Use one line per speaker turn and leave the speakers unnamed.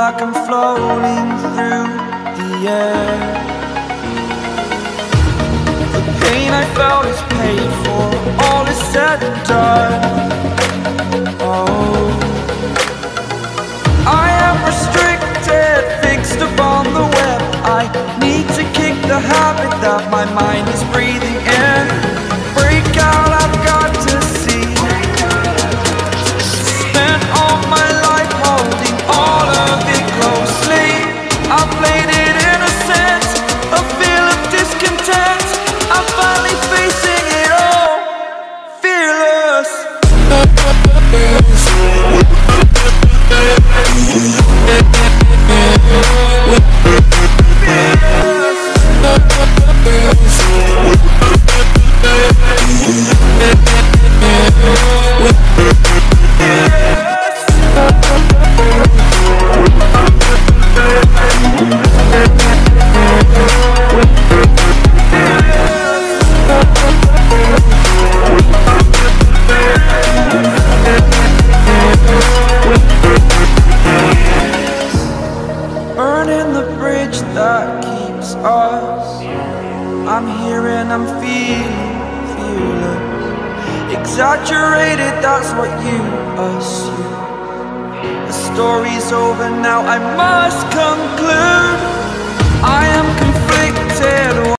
like I'm floating through the air. The pain I felt is paid for, all is said and done. Oh, I am restricted, fixed upon the web. I need to kick the habit that my mind is breathing in. Break out, I've got to see. Spent all my life holding all of it closely. I played it innocent, a feel of discontent. I'm finally facing it all, fearless. Burning the bridge that keeps us. I'm here and I'm feeling fearless. Exaggerated, that's what you assume. The story's over now, I must conclude. I am conflicted.